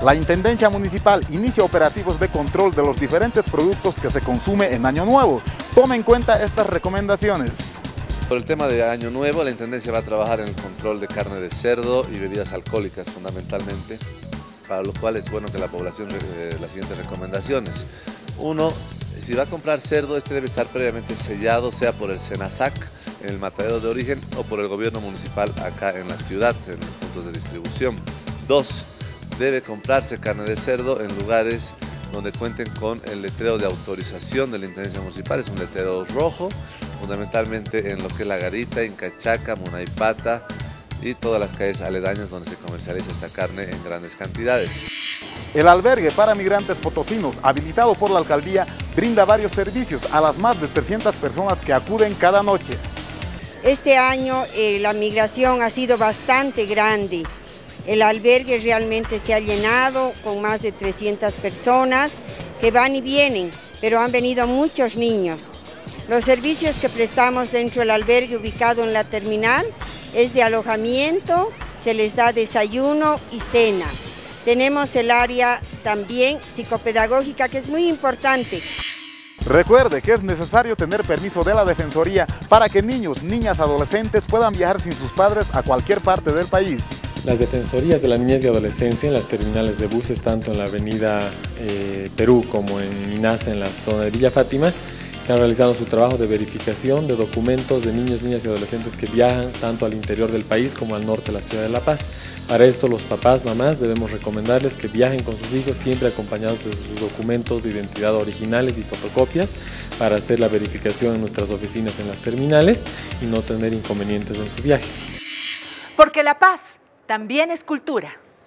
La Intendencia Municipal inicia operativos de control de los diferentes productos que se consume en Año Nuevo. Tome en cuenta estas recomendaciones. Por el tema de Año Nuevo, la Intendencia va a trabajar en el control de carne de cerdo y bebidas alcohólicas fundamentalmente, para lo cual es bueno que la población las siguientes recomendaciones. Uno, si va a comprar cerdo, este debe estar previamente sellado, sea por el SENASAC, en el matadero de origen, o por el gobierno municipal acá en la ciudad, en los puntos de distribución. Dos, debe comprarse carne de cerdo en lugares donde cuenten con el letrero de autorización de la Intendencia Municipal. Es un letrero rojo, fundamentalmente en lo que es La Garita, Incachaca, Munaipata y todas las calles aledañas donde se comercializa esta carne en grandes cantidades. El albergue para migrantes potosinos, habilitado por la alcaldía, brinda varios servicios a las más de 300 personas que acuden cada noche. Este año la migración ha sido bastante grande. El albergue realmente se ha llenado con más de 300 personas que van y vienen, pero han venido muchos niños. Los servicios que prestamos dentro del albergue ubicado en la terminal es de alojamiento, se les da desayuno y cena. Tenemos el área también psicopedagógica, que es muy importante. Recuerde que es necesario tener permiso de la Defensoría para que niños, niñas, adolescentes puedan viajar sin sus padres a cualquier parte del país. Las Defensorías de la Niñez y Adolescencia en las terminales de buses, tanto en la avenida Perú como en Minasa, en la zona de Villa Fátima, están realizando su trabajo de verificación de documentos de niños, niñas y adolescentes que viajan tanto al interior del país como al norte de la ciudad de La Paz. Para esto los papás, mamás, debemos recomendarles que viajen con sus hijos siempre acompañados de sus documentos de identidad originales y fotocopias para hacer la verificación en nuestras oficinas en las terminales y no tener inconvenientes en su viaje. Porque La Paz también es cultura.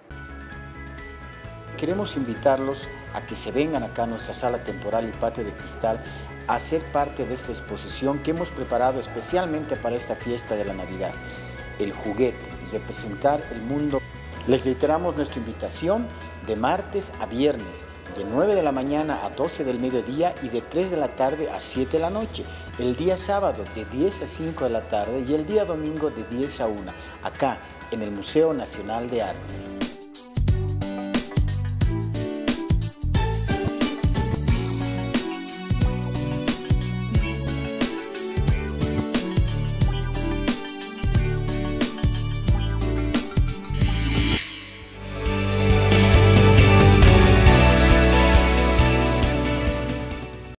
Queremos invitarlos a que se vengan acá a nuestra sala temporal y patio de cristal a ser parte de esta exposición que hemos preparado especialmente para esta fiesta de la Navidad. El juguete, representar el mundo. Les reiteramos nuestra invitación de martes a viernes, de 9 de la mañana a 12 del mediodía y de 3 de la tarde a 7 de la noche. El día sábado de 10 a 5 de la tarde y el día domingo de 10 a 1, acá en el Museo Nacional de Arte.